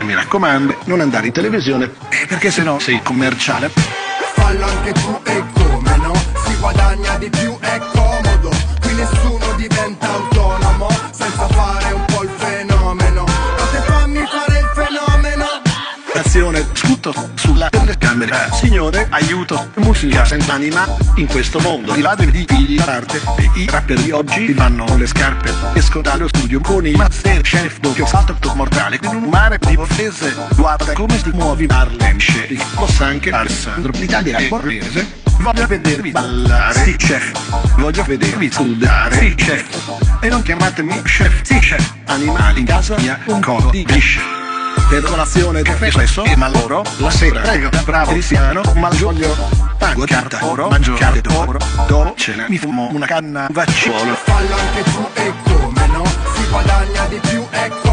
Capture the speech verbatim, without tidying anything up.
mi raccomando, non andare in televisione, perché sennò sei commerciale. Fallo anche tu e come no, si guadagna di più, è comodo, qui nessuno diventa autonomo senza fare un po' il fenomeno. Fate fammi fare il fenomeno. Azione, sputo sulla telecamera. Signore, aiuto, musica senza anima. In questo mondo di ladri di figli d'arte, e i rapper di oggi ti fanno le scarpe. Esco dallo studio con i Masterchef, doppio salto mortale in un mare di offese. Guarda come ti muovi, Marlene Shake, lo sa anche Alessandro, l'Italia è borghese. Voglio vedervi ballare, sì chef. Voglio vedervi sudare, sì chef. E non chiamatemi chef, sì chef. Animali in casa mia, un covo di pesce. Per colazione caffè espresso e maloro, la sera prego da bravo cristiano, malgioglio, pago carta oro, mangio carne d'oro, dopo cena mi fumo una canna vaccolo. Fallo anche tu e come no, si guadagna di più, ecco.